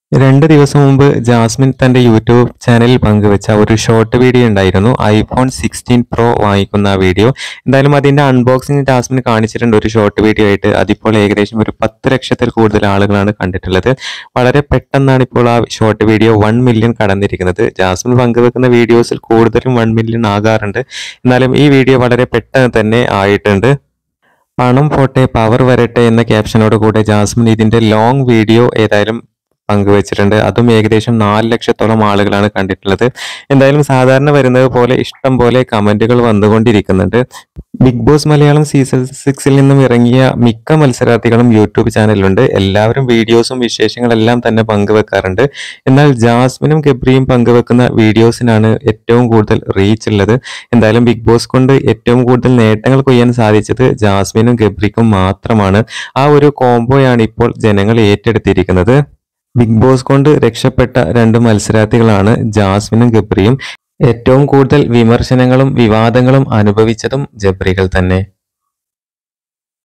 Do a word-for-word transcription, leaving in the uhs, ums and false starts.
രണ്ട് ദിവസം മുമ്പ് ജാസ്മിൻ തന്റെ യൂട്യൂബ് ചാനലിൽ പങ്കുവെച്ച ഒരു ഷോർട്ട് വീഡിയോ ഉണ്ടായിരുന്നു. ഐഫോൺ സിക്സ്റ്റീൻ പ്രോ വാങ്ങിക്കുന്ന വീഡിയോ. എന്തായാലും അതിന്റെ അൺബോക്സിംഗ് ജാസ്മിൻ കാണിച്ചിട്ടുണ്ട് ഒരു ഷോർട്ട് വീഡിയോ ആയിട്ട്. അതിപ്പോൾ ഏകദേശം ഒരു പത്ത് ലക്ഷത്തിൽ കൂടുതൽ ആളുകളാണ് കണ്ടിട്ടുള്ളത്. വളരെ പെട്ടെന്നാണ് ഇപ്പോൾ ആ ഷോർട്ട് വീഡിയോ വൺ മില്യൺ കടന്നിരിക്കുന്നത്. ജാസ്മിൻ പങ്കുവെക്കുന്ന വീഡിയോസിൽ കൂടുതലും വൺ മില്യൺ ആകാറുണ്ട്. എന്നാലും ഈ വീഡിയോ വളരെ പെട്ടെന്ന് തന്നെ ആയിട്ടുണ്ട്. പണം പോട്ടെ പവർ വരട്ടെ എന്ന ക്യാപ്ഷനോട് കൂടെ ജാസ്മിൻ ഇതിന്റെ ലോങ് വീഡിയോ ഏതായാലും പങ്കുവച്ചിട്ടുണ്ട്. അതും ഏകദേശം നാല് ലക്ഷത്തോളം ആളുകളാണ് കണ്ടിട്ടുള്ളത്. എന്തായാലും സാധാരണ വരുന്നത് പോലെ ഇഷ്ടം പോലെ കമന്റുകൾ വന്നുകൊണ്ടിരിക്കുന്നുണ്ട്. ബിഗ് ബോസ് മലയാളം സീസൺ സിക്സിൽ നിന്നും ഇറങ്ങിയ മിക്ക മത്സരാർത്ഥികളും യൂട്യൂബ് ചാനലുണ്ട്. എല്ലാവരും വീഡിയോസും വിശേഷങ്ങളെല്ലാം തന്നെ പങ്കുവെക്കാറുണ്ട്. എന്നാൽ ജാസ്മിനും ഗബ്രിയും പങ്കുവെക്കുന്ന വീഡിയോസിനാണ് ഏറ്റവും കൂടുതൽ റീച്ച് ഉള്ളത്. എന്തായാലും ബിഗ് ബോസ് കൊണ്ട് ഏറ്റവും കൂടുതൽ നേട്ടങ്ങൾ കൊയ്യാൻ സാധിച്ചത് ജാസ്മിനും ഗബ്രിക്കും മാത്രമാണ്. ആ ഒരു കോംബോയാണ് ഇപ്പോൾ ജനങ്ങൾ ഏറ്റെടുത്തിരിക്കുന്നത്. ബിഗ് ബോസ് കൊണ്ട് രക്ഷപ്പെട്ട രണ്ട് മത്സരാർത്ഥികളാണ് ജാസ്മിനും ഗബ്രിയും. ഏറ്റവും കൂടുതൽ വിമർശനങ്ങളും വിവാദങ്ങളും അനുഭവിച്ചതും ഗബ്രികൾ തന്നെ.